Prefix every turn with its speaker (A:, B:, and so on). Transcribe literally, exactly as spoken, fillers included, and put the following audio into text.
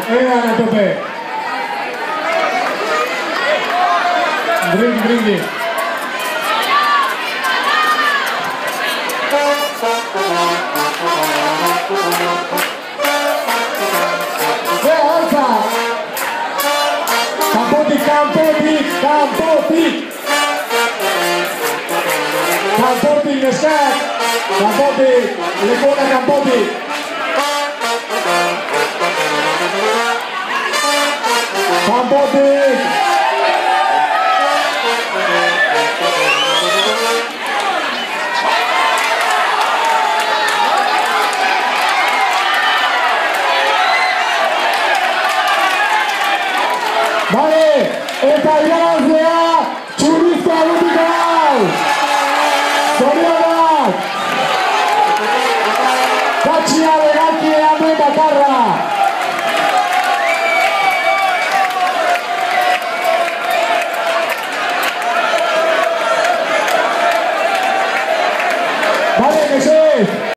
A: Edan a tope. Brindis, brindis. Venga, alza. Kanpotik, kanpotik, kanpotik. Kanpotik, neskak. Kanpotik, lekona kanpotik. Kanpotik. Vale, eta irabazlea txurizko agutiko hau! Zorionak! Katxia begarki ean bakarra! Vale, que sí.